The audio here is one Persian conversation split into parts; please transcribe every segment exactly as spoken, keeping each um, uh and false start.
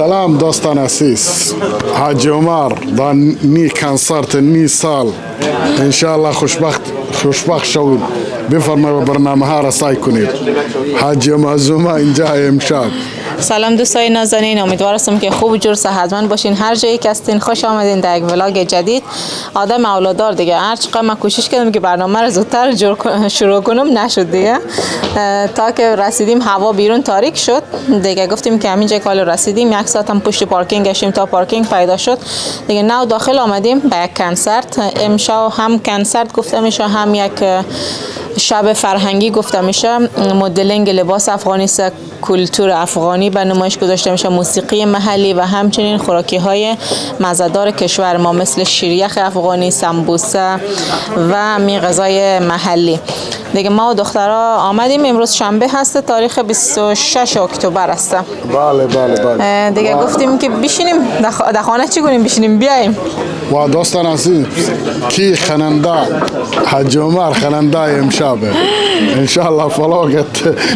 سلام دوستان عزیز. حاج عمر در نی کنسرت نی سال انشالله خوشبخت خوشبخت شوید. بفرمایید برنامه ها را سعی کنید. حاج معزومه اینجا امشب. سلام دوستای نازنین، امیدوارم که خوب و جور صحتمند باشین. هر جایی که هستین خوش آمدین در یک ولاگ جدید. آدم اولادار دیگه هر چقدر من کوشش کردم که برنامه رو زودتر جور شروع کنم نشد دیگه. تا که رسیدیم هوا بیرون تاریک شد دیگه، گفتیم که همینجا کال رسیدیم یک ساعت هم پشت پارکینگ گشتیم تا پارکینگ پیدا شد دیگه. نو داخل آمدیم به یک کنسرت. امشب هم کنسرت گفته میشه هم یک شب فرهنگی گفته میشه. مدلینگ لباس افغانی، کلتور افغانی به نمایش گذاشته میشه، موسیقی محلی و همچنین خوراکی های مزه‌دار کشور ما مثل شیریخ افغانی، سمبوسه و می غذای محلی دیگه. ما و دخترها آمدیم. امروز شنبه هست، تاریخ بیست و شش اکتبر است. بله بله بله دیگه گفتیم که بشینیم در خانه چی کنیم، بشینیم بیایم. و دوستان عزیز کی خننده حاج عمر خننده امشب انشالله فلاغت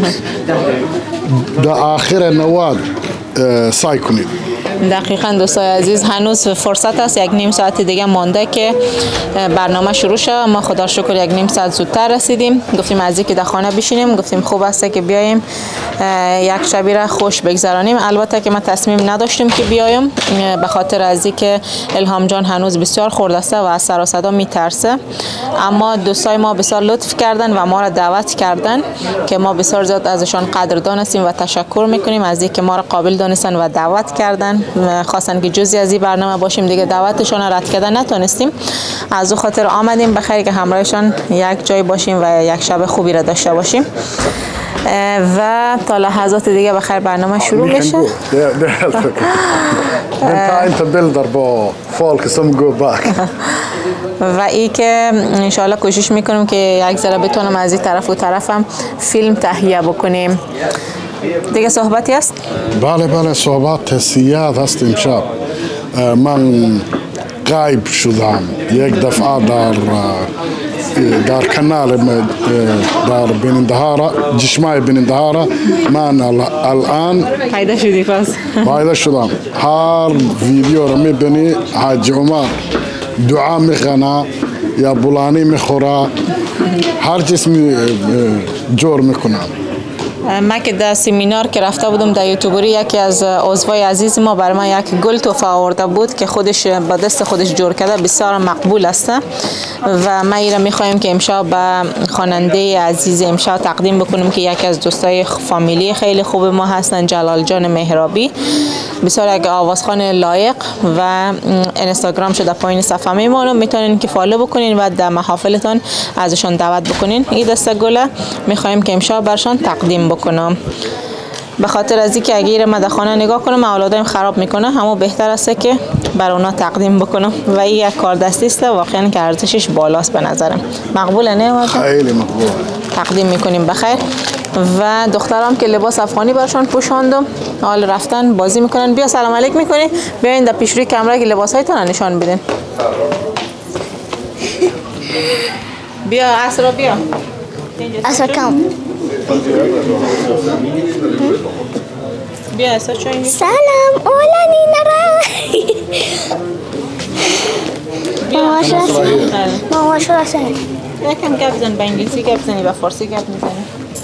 در آخر نواد سعی کنید. دقیقاً دوستای عزیز هنوز فرصت است، یک نیم ساعت دیگه مانده که برنامه شروع شه. ما خدا شکر یک نیم ساعت زودتر رسیدیم. گفتیم از اینکه در خانه بشینیم، گفتیم خوب است که بیایم یک شبی را خوش بگذرانیم. البته که ما تصمیم نداشتیم که بیایم به خاطر از اینکه الهام جان هنوز بسیار خورده است و از سر و صدا میترسه، اما دوستای ما بسیار لطف کردن و ما را دعوت کردن که ما بسیار زیاد ازشان قدردان هستیم و تشکر میکنیم از اینکه ما را قابل دانستن و دعوت کردن. خواستن که جزئی از این برنامه باشیم دیگه، دعوتشون رد کردن نتونستیم. از او خاطر آمدیم بخیر که همراهشان یک جای باشیم و یک شب خوبی را داشته باشیم و تا لحظات دیگه بخیر برنامه شروع میشه. و ای که انشاءالله کوشش میکنیم که یک ذره بتونم از این طرف و طرفم فیلم تهیه بکنیم دیگه. صحبتی است؟ بله بله صحبت سیاد هست امشب. من غایب شدم یک دفعه در در کانال در بینندهارا جشمای بینندهارا. من الان پیدا شدی پس؟ پیدا شدم. هر ویدیو رو میبینی حاج عمر دعا میخونه یا بولانی میخوره، هر چیز جور میکنم. من که در سمینار که رفته بودم در یوتیوبری، یکی از عضوای عزیز ما برای من یک گل تحفه آورده بود که خودش با دست خودش جور کرده، بسیار مقبول است و ما ایرا میخوایم که امشب به خواننده عزیز امشب تقدیم بکنیم که یکی از دوستای فامیلی خیلی خوب ما هستن، جلال جان مهرابی. بسیار یک آوازخوان لایق و اینستاگرام شده پایین صفحه میمونم، میتونین که فالو بکنین و در محافلتان ازشان دعوت بکنین. این دسته گله میخوایم که امشب برشان تقدیم بکنم به خاطر از اینکه اگه من در خانه نگاه کنم اولادایم خراب میکنه، همون بهتر است که بر اونا تقدیم بکنم و این یک کار دستی است واقعا که ارزشش بالاست به نظرم. مقبوله نه؟ خیلی مقبول. تقدیم میکنیم بخیر. و دخترام که لباس افغانی برشان پوشاندم، حال رفتن بازی میکنن. بیا سلام علیک میکنی، بیاین در پیش روی کامera که لباس هایتون نشان بدین. بیا اسرا بیا. اسرا کم. بیا اسرا چون. سلام اولا نینرا. ماما شو ماما شو هستن. یکم گپ بزن، به انگلیسی گپ بزنی و فارسی گپ میزنی.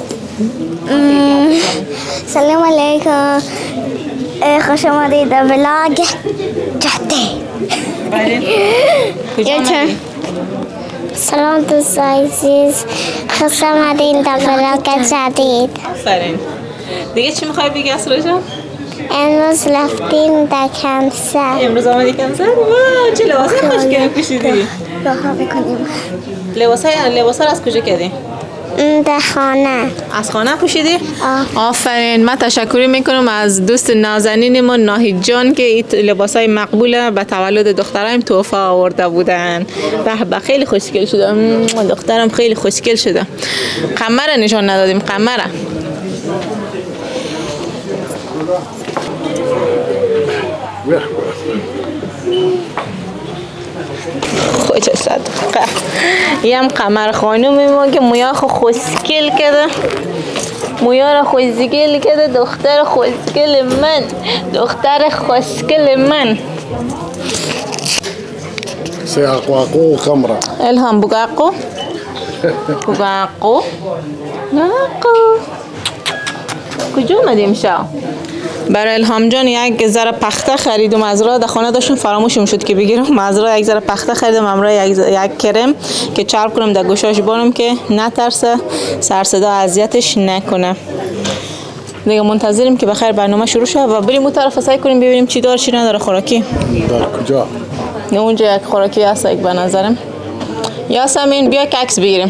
سلام علیکم، خوش آمدید در ولاگ جاده. سلام دوست عزیز، خوش آمدید در ولاگ جدید. آفرین. دیگه چی میخوای بگی اسرا جان؟ امروز رفتیم در کنسرت. امروز آمدی کنسرت؟ واه چه لباسای خوشگلی پوشیدی. راها بکنیم. لباسای لباسا از کجا کردی؟ در خانه. از خانه پوشیدی؟ آفرین. من تشکر میکنم از دوست نازنین ما ناهید جان که این لباسای مقبول به تولد دخترایم تحفه آورده بودن. به به خیلی خوشگل شده. دخترم خیلی خوشگل شده. قمر نشان ندادیم، قمر. خوش صدقه. یم قمر خانومی ما که مویا خو خوشگل کرده. مویار خوزگل کرده دختر خوزگل من دختر خوزگل من سيعقواقو خمرة الهام بقاقو بقاقو ناقو کجا اومدیم شا برای الهام جان یک ذره پخته خریدم از راه در خانه داشتم فراموشم شد که بگیرم از راه یک ذره پخته خریدم همراه یک, یک کرم که چرب کنم در گوشاش بانم که نترسه سر صدا اذیتش نکنه دیگه منتظریم که بخیر برنامه شروع شه و بریم اون طرف سعی کنیم ببینیم چی داره چی نداره خوراکی در کجا؟ نه اونجا یک خوراکی هست یک به نظرم یاسمین بیا که عکس بگیریم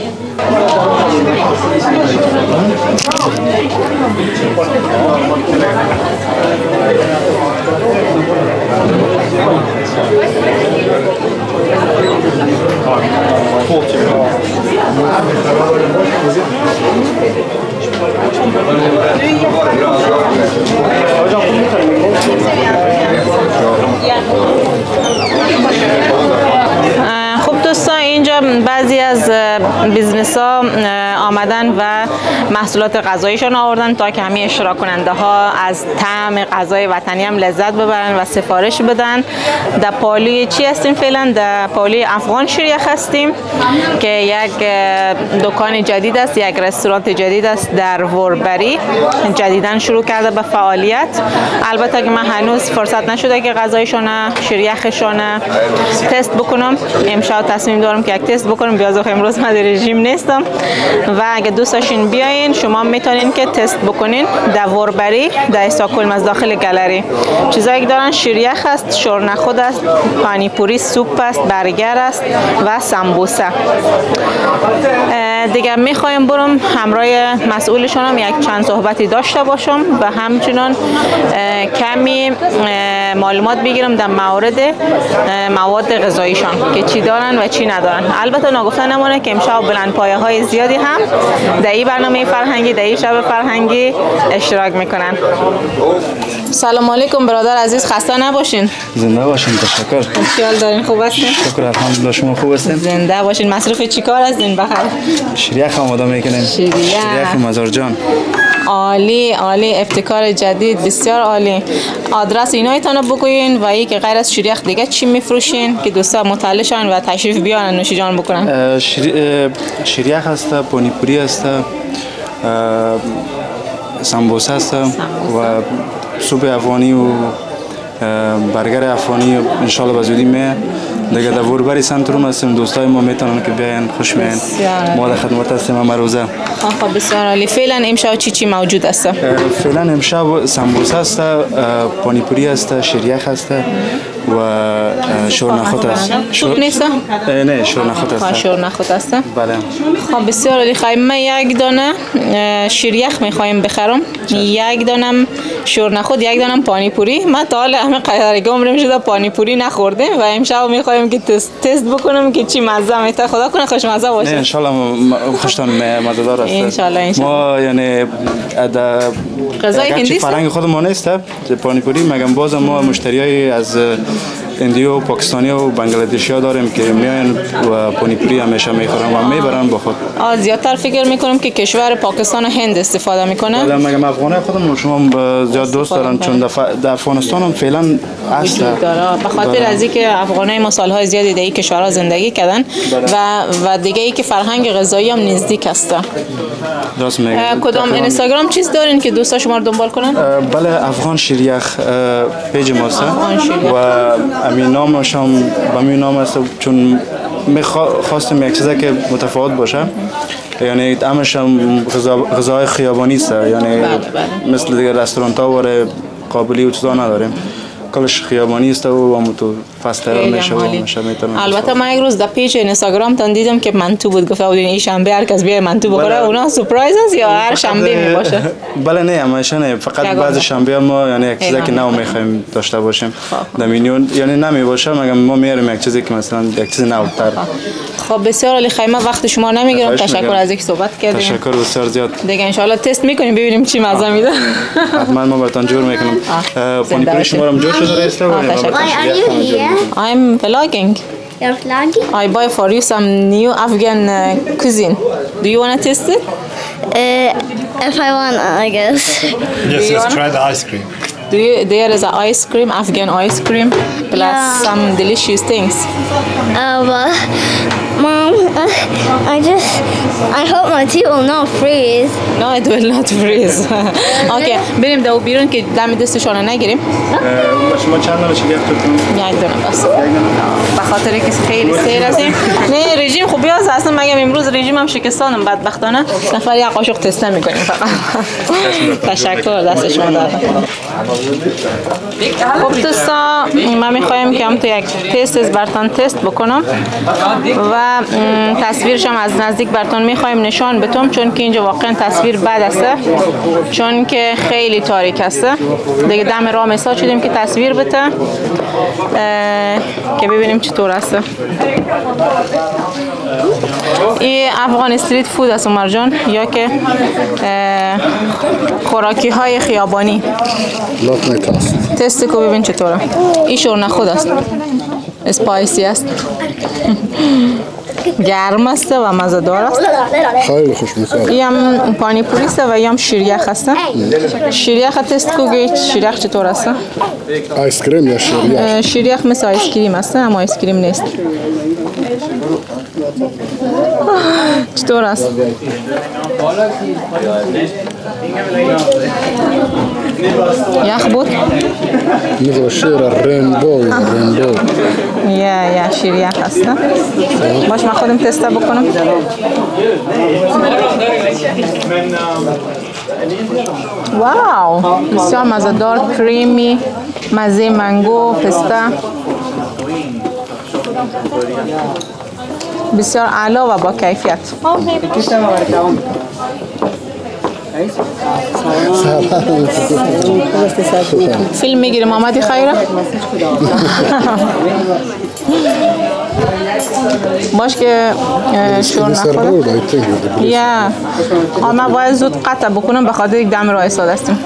خب دوستان اینجا بعضی از بیزنس ها آمدن و محصولات غذاییشان آوردن تا که همه اشتراک کننده ها از طعم غذای وطنی هم لذت ببرن و سفارش بدن. در پالی چی هستیم فعلا؟ در پالی افغان شریخ هستیم که یک دکان جدید است، یک رستوران جدید است در وربری جدیداً شروع کرده به فعالیت. البته که من هنوز فرصت نشده که غذایشون شریخشون تست بکنم. امشب تصمیم دارم که یک تست بکنم. بیازوخ امروز من در رژیم نیستم و اگه دوست داشتین بیاین شما میتونین که تست بکنین در وربری در استکهلم از داخل گالری. چیزایی که دارن شریخ است، شورنخود است، پانی پوری، سوپ است، برگر است و سمبوسه. دیگه میخوایم برم همراه مسئولشون هم یک چند صحبتی داشته باشم و همچنان کمی معلومات بگیرم در مورد مواد غذاییشان که چی دارن و چی ندارن. البته نگفته نمونه که امشب بلند پایه های زیادی هم در این برنامه فرهنگی در این شب فرهنگی اشتراک میکنن. سلام علیکم برادر عزیز، خسته نباشین. زنده باشین. تشکر. خیال دارین؟ خوب هستین؟ شکر الحمدلله. شما خوب هستین؟ زنده باشین. مصرف چیکار هستین بخیر؟ شریخ آماده میکنیم. شریخ. شریخ مزار جان. عالی عالی، ابتکار جدید بسیار عالی. آدرس اینایتان رو بگوین و ای که غیر از شریخ دیگه چی میفروشین که دوستا مطلع شن و تشریف بیارن نوش جان بکنن. شری... شریخ هست، پانی پوری هست، سمبوسه هست و سوپ افغانی و برگر افغانی انشالله بزودی می دیگه در وربری سنتروم هستیم. دوستای ما میتونن که بیاین، خوش میاین. ما در خدمت هستیم همه روزه. خب بسیار عالی. فعلا امشب چی چی موجود است؟ فعلا امشب سمبوسه است، پانی پوری است، شریخ است و شورنخود است. سوپ نیست؟ نه شورنخود است. شورنخود است. بله. خب بسیار عالی. خواهیم من یک دانه شریخ میخوایم بخرم، یک دانه شورنخود، یک دانه پانی پوری. من تا حالا همه قدرگی عمرم شده پانی پوری نخوردم و امشب میخوایم که تست تست بکنم که چی مزه میته. خدا کنه خوشمزه باشه. نه ان شاء الله خوشتون مزه دار است. ان شاء الله ان شاء الله. ما یعنی در غذای هندی فرهنگ خود ما نیست پانی پوری، مگم باز ما مشتریای از هندی و پاکستانی و بنگلادشی ها داریم که میاین و پانی پوری همیشه میخورن و میبرن با خود. آ زیادتر فکر میکنم که کشور پاکستان و هند استفاده میکنه. بله مگم افغانای خودمون شما زیاد دوست دارن چون در افغانستان هم فعلا هست. به خاطر از اینکه افغانای ما سالهای زیادی در این کشورها زندگی کردن و و دیگه ای که فرهنگ غذایی هم نزدیک است. درست میگی. کدام اینستاگرام چیز دارین که دوستا شما رو دنبال کنن؟ بله افغان شریخ پیج ماست و همین نامش هم به همین نام است چون می‌خواستم یک چیزی که متفاوت باشه. یعنی طعمش هم غذا غذای خیابانی است، یعنی بله بله. مثل دیگه رستوران‌ها و قابلی و چیزا نداریم. کلش خیابانی است و هم تو فاستر میشه و میشه میتونه. البته من یک روز در پیج اینستاگرام تان دیدم که منتو بود، گفته بودین این شنبه هر کس بیای منتو بخوره. اونا سورپرایز است یا هر شنبه می باشه؟ بله نه همیشه نه، فقط بعضی شنبه ما یعنی یک چیزی که نو میخوایم داشته باشیم در مینیون، یعنی نمی باشه مگه ما میاریم یک چیزی که مثلا یک چیز نوتر. خب بسیار عالی. خیمه وقت شما نمیگیرم. تشکر از اینکه صحبت کردین. تشکر بسیار زیاد. دیگه ان شاء الله تست میکنیم ببینیم چی مزه میده. حتما ما براتون جور میکنم. پانی پوری شما رو جور شده است. Why are you here? I'm vlogging. You're vlogging? I buy for you some new Afghan uh, cuisine. Do you want to taste it? Uh, If I want, I guess. Yes, yes, try the ice cream. Do you, there is a ice cream, Afghan ice cream, plus Yeah. some delicious things. Uh, but Mom, uh, I just, I hope my tea will not freeze. No, it will not freeze. Okay, بریم دو بیرون که دم دستشون رو نگیریم. شما چند دانه شریخ توتون؟ یک دونه بس. به خاطر که خیلی سیر هستیم. نه رژیم خوبی هست اصلا مگه امروز رژیم هم شکستانم بدبختانه نفر یک قاشق تست میکنیم فقط. تشکر دست شما دارم. خب دوستا من میخوایم که هم تو یک تست از برتان تست بکنم و تصویرش هم از نزدیک برتان میخوایم نشان بتم چون که اینجا واقعا تصویر بد است چون که خیلی تاریک است دیگه دم راه مسا شدیم که تصویر بته که ببینیم چطور است. این افغان استریت فود است عمر جان یا که خوراکی های خیابانی. لطمه تاست. تست کو ببین چطوره. این شورنخود است. اسپایسی است. گرم است و مزه‌دار است. خیلی خوشمزه. یم پانی پوری است و یم شیریخ است. شیریخ تست کو گیت شیریخ چطور است؟ آیس کریم یا شیریخ؟ شیریخ مثل آیس کریم است اما آیس کریم نیست. چطور است؟ یخ بود؟ مثل شیر رینبو رینبو. یا یا شیریخ است. باش من خودم تست بکنم. واو بسیار مزه‌دار کریمی مزه منگو پسته بسیار اعلی و با کیفیت. فیلم میگیریم آمدی خیره؟ باش که شور نخوره یا ما باید زود قطع بکنم به خاطر یک دم راه ایستاده هستیم.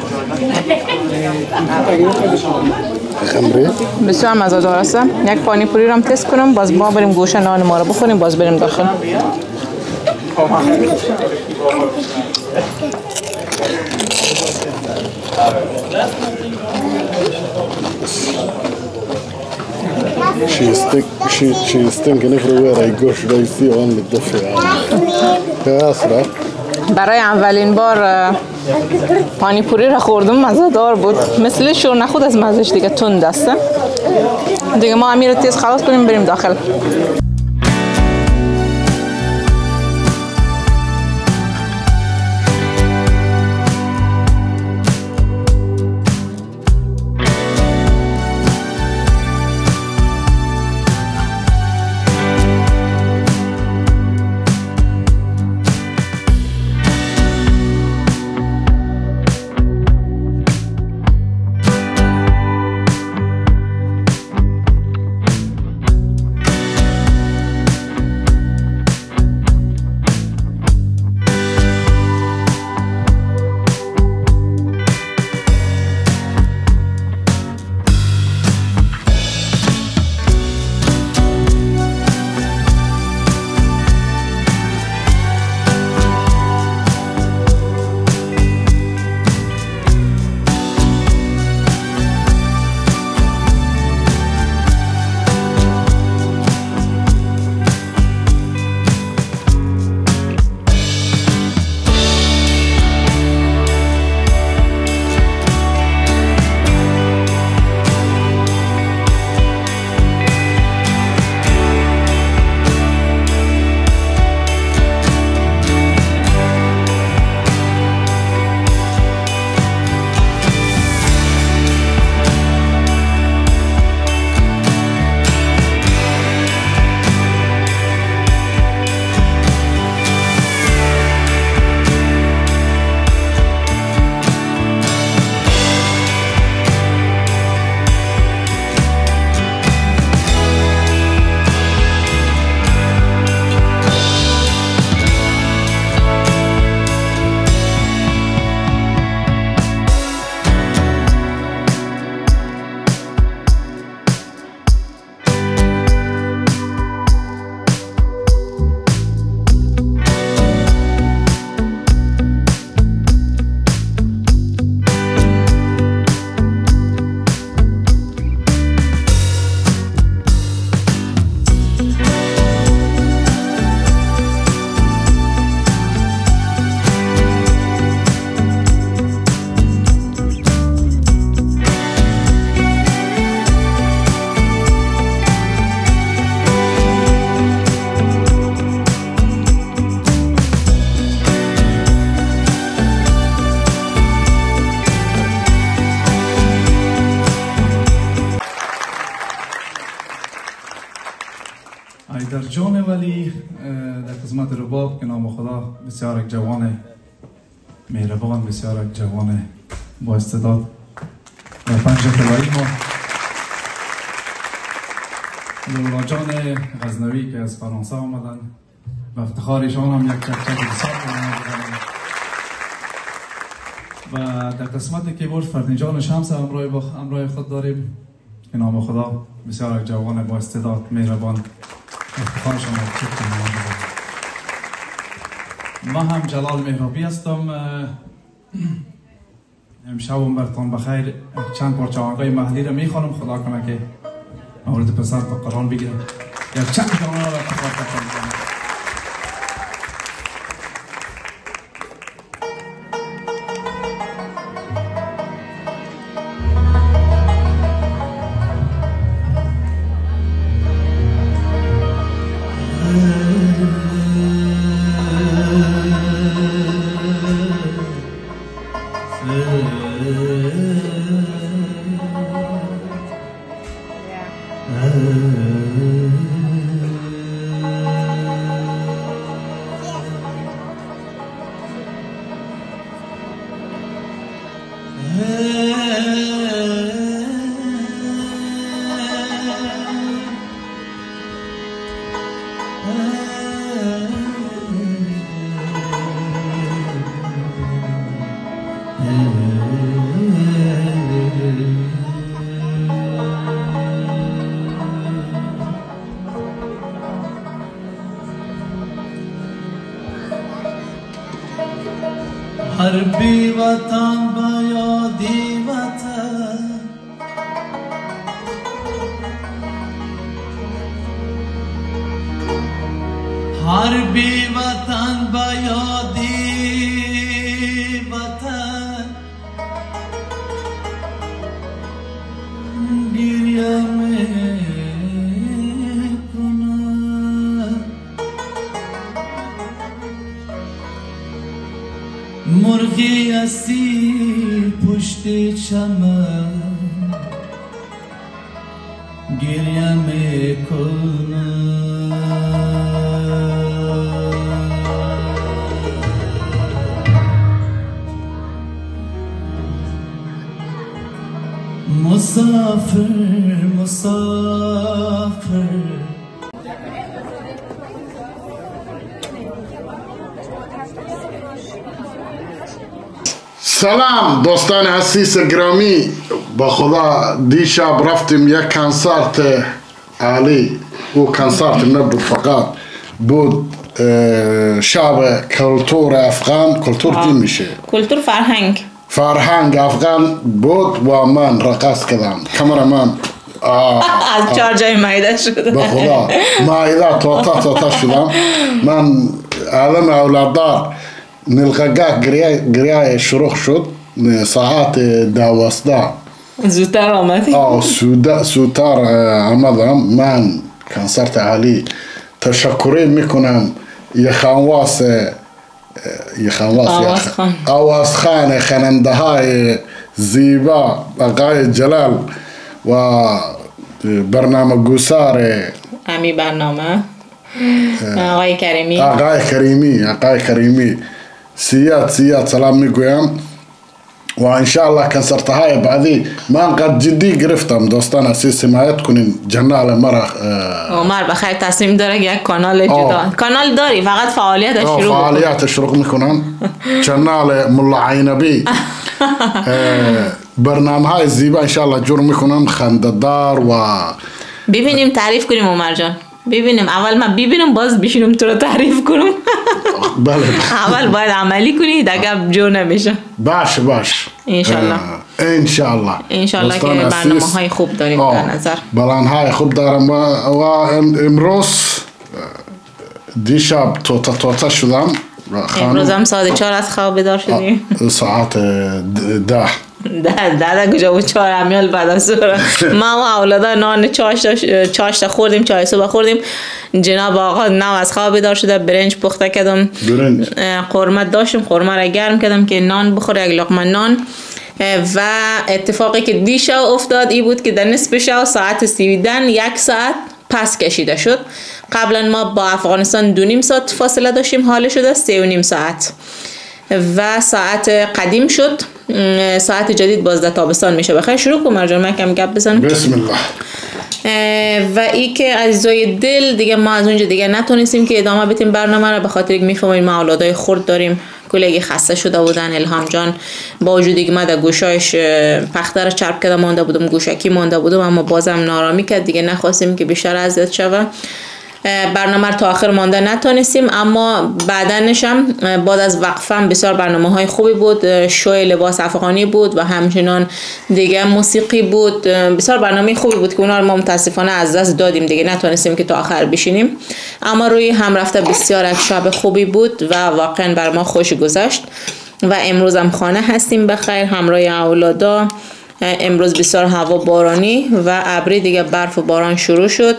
خمری؟ بسیار مزه‌دار است. یک پانی پوری رو هم تست کنم باز ما بریم گوشه نان ما رو بخوریم باز بریم داخل. She is think she she is thinking everywhere I go should I see only the film. برای اولین بار پانی پوری را خوردم مزه‌دار بود مثل شورنخود از مزهش دیگه تند است دیگه ما امیر تیز خلاص کنیم بریم داخل. حیدر جان ولی در قسمت رباب که نام خدا بسیار یک جوان مهربان، بسیار یک جوان با استعداد و پنج طلایی ما لولا جان غزنوی که از فرانسه آمدن و افتخارشان هم یک چک چک بسیار آمدن و در قسمت کیبورد فردینجان شمس همراه با همراه خود داریم که نام خدا بسیار یک جوان با استعداد مهربان افتخارشان رو چک کنیم. ما هم جلال مهرابی هستم. امشب برتان بخیر چند پارچه آهنگای محلی رو میخوانم، خدا کنه که مورد پسر تا قرآن بگیرم یا چند جانه رو افتخار کنم. حربی وطن با یادی وطن حربی وطن با یادی وطن گریه مرغی اسیر پشت چمن گریه میکنه مسافر مسافر سلام دوستان حسیس گرامی، با خدا دیشب رفتیم یک کنسرت عالی. او کنسرت نبود فقط بود شب کلتور افغان، کلتور چی میشه؟ کلتور فرهنگ فرهنگ افغان بود و من رقص کردم. کامرمان از چهار جای مایده شد. با خدا مایده توتا توتا شدم. من عالم اولاددار نلقاقاق گریه شروع شد ساعت دوازده زودتر آمدی؟ آه زودتر آمدم. من کنسرت عالی تشکری میکنم یخانواس یخانواس آوازخان خواننده های زیبا آقای جلال و برنامه گوسار امی برنامه آقای کریمی آقای کریمی آقای کریمی سیاد سیاد سلام میگویم و انشاءالله کنسرت های بعدی من قد جدی گرفتم. دوستان اسیس حمایت کنین جنال مرا. عمر بخیر تصمیم داره یک کانال جدا کانال داری فقط فعالیت شروع فعالیت شروع میکنم. جنال ملا عینبی برنامه های زیبا انشاءالله جور میکنم خنده‌دار و ببینیم تعریف کنیم عمر جان. ببینیم اول من ببینم باز بشینم تو رو تعریف کنم. بله اول باید عملی کنی دیگه جو نمیشه. باش باش انشالله انشالله انشالله که برنامه های خوب داریم در نظر. برنامه های خوب دارم و امروز دیشب توتا توتا شدم. امروز هم ساعت چهار از خواب بیدار شدیم. ساعت ده ده ده کجا بود چهار امیال بعد از ظهر ما و اولادا نان چاشت خوردیم، چای صبح خوردیم. جناب آقا نو از خواب بیدار شده، برنج پخته کردم، قرمه داشتم، قرمه را گرم کردم که نان بخوره، یک لقمه نان. و اتفاقی که دیشب افتاد ای بود که در نصف شب ساعت سیزده یک ساعت پس کشیده شد. قبلا ما با افغانستان دو نیم ساعت فاصله داشتیم، حال شده سه و نیم ساعت و ساعت قدیم شد. ساعت جدید بازده تابستان میشه. بخیر شروع کن مرجان، من کم گپ بزنم. بسم الله. و ای که عزیزای دل دیگه ما از اونجا دیگه نتونستیم که ادامه بدیم برنامه را، به خاطر اینکه میفهمیم ما اولادای خرد داریم. کلگی خسته شده بودن. الهام جان با وجودی که من در گوشایش پختر چرب کده مانده بودم، گوشکی مانده بودم، اما بازم نارامی کرد دیگه. نخواستیم که بیشتر اذیت شوه. برنامه تا آخر مانده نتونستیم، اما بعدنش هم بعد از وقفه بسیار برنامه های خوبی بود. شوی لباس افغانی بود و همچنان دیگه موسیقی بود. بسیار برنامه خوبی بود که اونا رو ما متاسفانه از دست دادیم دیگه، نتونستیم که تا آخر بشینیم. اما روی هم رفته بسیار یک شب خوبی بود و واقعا بر ما خوش گذشت و امروز هم خانه هستیم بخیر همراه اولادا. امروز بسیار هوا بارانی و ابری دیگه، برف و باران شروع شد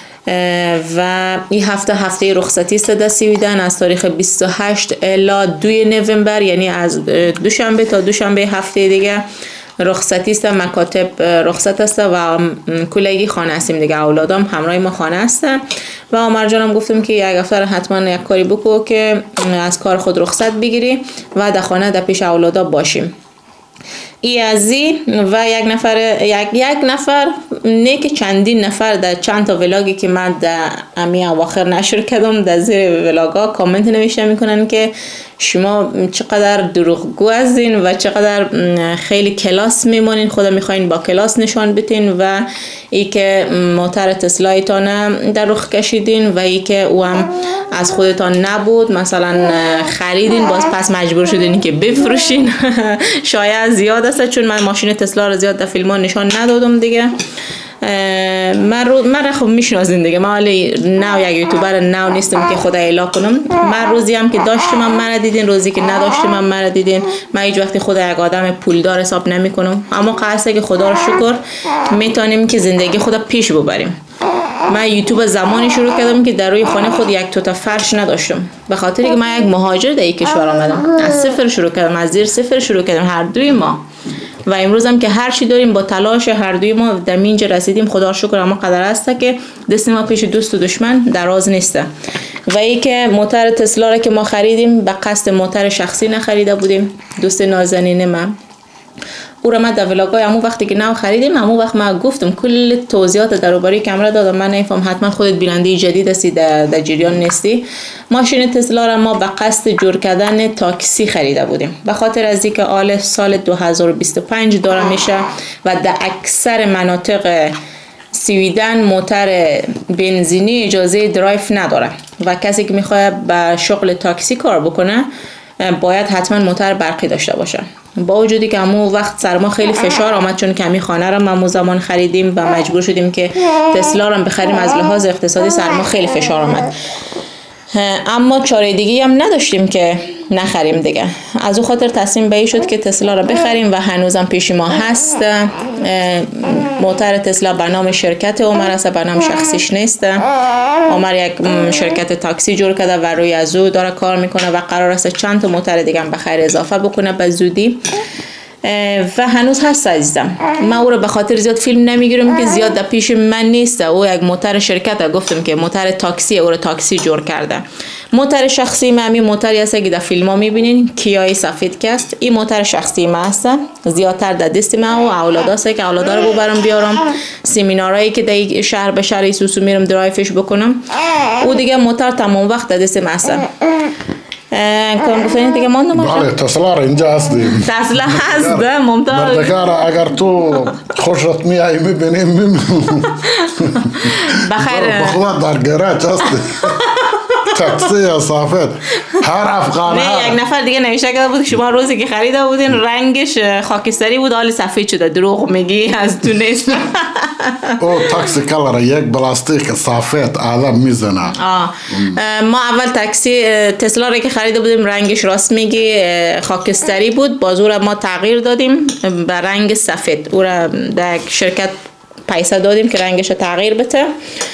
و این هفته هفته رخصتی است در سویدن از تاریخ بیست و هشت الی دو نوامبر، یعنی از دوشنبه تا دوشنبه هفته دیگه رخصتی است. مکاتب رخصت است و کلگی خانه هستیم دیگه. اولادام همراه ما خانه هستن و عمر جانم گفتم که یک هفته حتما یک کاری بکو که از کار خود رخصت بگیری و در خانه در پیش اولادا باشیم. ایازی و یک نفر یک یک نفر نه که چندین نفر در چند تا ولاگی که من در امی اواخر نشر کردم در زیر ولاگا کامنت نوشته میکنن که شما چقدر دروغگو هستین و چقدر خیلی کلاس میمونین، خدا میخواین با کلاس نشان بتین و ای که موتر تسلایتان در رخ کشیدین و ای که او هم از خودتان نبود، مثلا خریدین باز پس مجبور شدین که بفروشین. شاید زیاد است چون من ماشین تسلا رو زیاد در فیلم ها نشان ندادم دیگه. من رو من خب میشناسین دیگه، من ولی نو یک یوتیوبر نو نیستم که خدا اعلام کنم. من روزی هم که داشتم من مرا دیدین، روزی که نداشتم من مرا دیدین. من هیچ وقتی خدا یک آدم پولدار حساب نمی کنم، اما قصه که خدا رو شکر میتونیم که زندگی خدا پیش ببریم. من یوتیوب زمانی شروع کردم که در روی خانه خود یک توتا فرش نداشتم، به خاطر اینکه من یک مهاجر در این کشور آمدم. از صفر شروع کردم، از زیر صفر شروع کردم هر دوی ما و امروز هم که هر چی داریم با تلاش هر دوی ما در اینجا رسیدیم. خدا رو شکر. اما قدر است که دست ما پیش دوست و دشمن دراز نیسته. و ای که موتر تسلا را که ما خریدیم به قصد موتر شخصی نخریده بودیم. دوست نازنین من او را من در ولاگای همون وقتی که نو خریدیم همون وقت من گفتم کل توضیحات دروباره کامرا دادم. من نفهم حتما خودت بیننده جدید هستی، در در جریان نیستی. ماشین تسلا را ما به قصد جور کردن تاکسی خریده بودیم، به خاطر از اینکه آل سال دو هزار و بیست و پنج داره میشه و در اکثر مناطق سویدن موتر بنزینی اجازه درایف نداره و کسی که میخواد به شغل تاکسی کار بکنه باید حتما موتر برقی داشته باشه. با وجودی که همون وقت سر ما خیلی فشار آمد چون کمی خانه را ما زمان خریدیم و مجبور شدیم که تسلا را بخریم، از لحاظ اقتصادی سر ما خیلی فشار آمد، اما چاره دیگه هم نداشتیم که نخریم دیگه. از اون خاطر تصمیم به این شد که تسلا را بخریم و هنوزم پیش ما هست. موتر تسلا به نام شرکت عمر است، به نام شخصیش نیست. عمر یک شرکت تاکسی جور کرده و روی از او داره کار میکنه و قرار است چند تا موتر دیگه هم به خیر اضافه بکنه به زودی و هنوز هست عزیزم. من او رو به خاطر زیاد فیلم نمیگیرم که زیاد در پیش من نیست. او یک موتر شرکت، گفتم که موتر تاکسی، او رو تاکسی جور کرده. موتر شخصی من همین موتری است که در فیلم ها میبینین، کیای سفید که است. این موتر شخصی من است، زیادتر در دست من و اولادا است که اولادا رو ببرم بیارم سمینارایی که در شهر به شهر سوسو میرم درایفش بکنم. او دیگه موتر تمام وقت در دست من است. کام گفتین دیگه ماندم بله تسلا را اینجا هستیم. تسلا هست ممتاز. مردکارا اگر تو خوشت میایی میبینیم بخیر بخدا در گراج هستی. تاکسی یا صافت هر افغان نه یک نفر دیگه نوشته کرده بود شما روزی که خریده بودین رنگش خاکستری بود حالی سفید شده. دروغ میگی، از تو نیست. او تاکسی کلر یک پلاستیک صافت آدم میزنه. ما اول تاکسی تسلا رو که خریده بودیم رنگش راست میگی خاکستری بود، باز او را ما تغییر دادیم به رنگ سفید. او را در شرکت پیسه دادیم که رنگش تغییر بده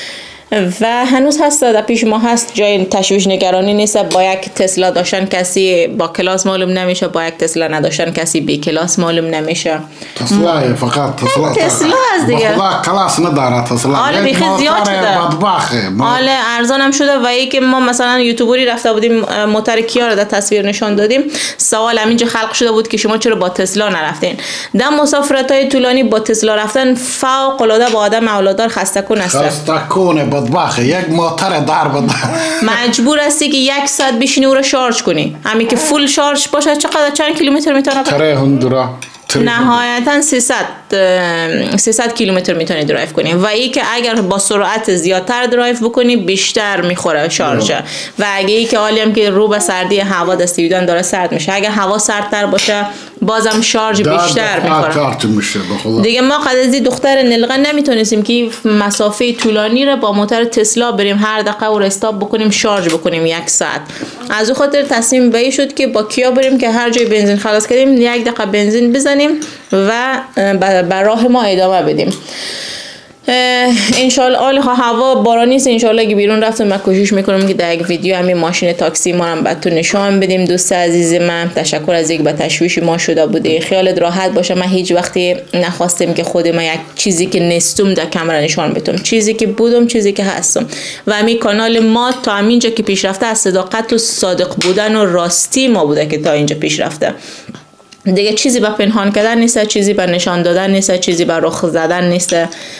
و هنوز هست در پیش ما هست، جای تشویش نگرانی نیست. با یک تسلا داشتن کسی با کلاس معلوم نمیشه، با یک تسلا نداشتن کسی بی کلاس معلوم نمیشه. تسلا فقط تسلا تسلا از دیگه خدا کلاس نداره تسلا. حالا بیخی زیاد شده، حالا ارزان هم شده. و ای که ما مثلا یوتیوبری رفته بودیم موتور کیا رو در تصویر نشان دادیم، سوال همینجا خلق شده بود که شما چرا با تسلا نرفتین؟ در مسافرت های طولانی با تسلا رفتن فوق العاده با آدم اولادار خسته کن است. خسته کنه بدبخت. یک موتور در بده مجبور هستی که یک ساعت بشینی او رو شارژ کنی. همین که فول شارژ باشه چقدر چند کیلومتر میتونه؟ تره هندورا نهایتا سیصد کیلومتر میتونی درایو کنی. و ای که اگر با سرعت زیادتر درایو بکنی بیشتر میخوره شارژ. و اگه ای که حالی هم که رو به سردی هوا دستی بیدن داره سرد میشه، اگه هوا سردتر باشه بازم شارژ بیشتر میخوره دیگه. ما قد از دختر نلغه نمیتونستیم که مسافه طولانی رو با موتور تسلا بریم هر دقیقه و استاپ بکنیم شارژ بکنیم یک ساعت. از اون خاطر تصمیم به این شد که با کیا بریم که هر جای بنزین خلاص کردیم یک دقیقه بنزین بزنیم و بر راه ما ادامه بدیم. انشالله آل هوا بارانی است. انشالله اگه بیرون رفتم من کوشش میکنم که در یک ویدیو همین ماشین تاکسی ما هم بهتون نشان بدیم. دوست عزیز من تشکر از اینکه به تشویش ما شده بوده. خیالت راحت باشه، من هیچ وقتی نخواستم که خود ما یک چیزی که نستم در کامera نشان بدم، چیزی که بودم چیزی که هستم. و همین کانال ما تا همینجا که پیش رفته از صداقت و صادق بودن و راستی ما بوده که تا اینجا پیش رفته. دیگه چیزی با پنهان کردن نیست، چیزی با نشان دادن نیست، چیزی با رخ زدن نیست.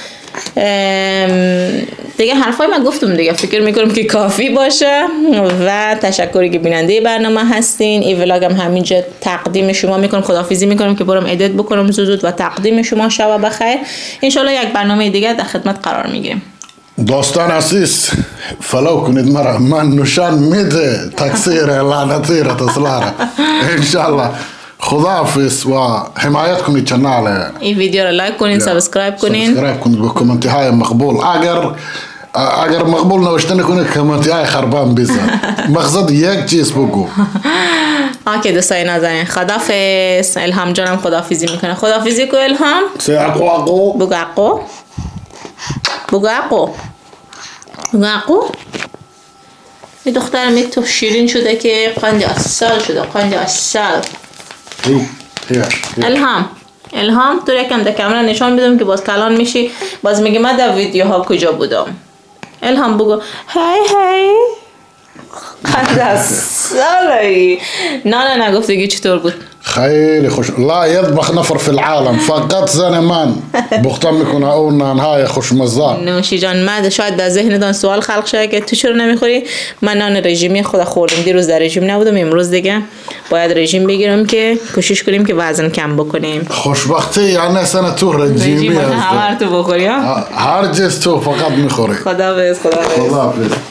دیگه حرفای من گفتم دیگه، فکر میکنم که کافی باشه. و تشکری که بیننده برنامه هستین. این ولاگ هم همینجا تقدیم شما میکنم، خداحافظی میکنم که برم ادیت بکنم زود و تقدیم شما شب بخیر. انشالله یک برنامه دیگه در خدمت قرار میگیریم. دوستان عزیز فالو کنید مرا، من نشان میده تکثیر لعنتی را تسلا را انشالله. خداحافظ و حمایت کنید چنل این ویدیو رو لایک کنین، سابسکرایب کنین، سابسکرایب کنید با کامنت های مقبول. اگر اگر مقبول نوشته نکنید کامنت های خربان بزن. مقصد یک چیز بگو. اوکی دوستای نازنین، خداحافظ. الهام جانم خداحافظی میکنه. خداحافظی کو الهام. سه اقو اقو بگو اقو بگو اقو بگو اقو. این دخترم یک تو شیرین شده که قند اصل شده، قند اصل. الهام الهام تو یکم در کامera نشان بدم که باز کلان میشی، باز میگی من در ویدیوها کجا بودم. الهام بگو هی هی قند اصلی. نه نه نگفتگی چطور بود؟ خیلی خوش. لا يطبخ نفر في العالم فقط زن من بختم میکنه اون نانهای خوشمزه. نوشی جان من شاید در ذهنتان سوال خلق شده که تو چرا نمیخوری؟ من نان رژیمی خود خوردم، دیروز در رژیم نبودم، امروز دیگه باید رژیم بگیرم که کوشش کنیم که وزن کم بکنیم. خوشبختی یعنی سن تو رژیمی هست. همه تو بخوری ها؟ هر جز تو فقط میخوری. خداحافظ. خداحافظ. خداحافظ.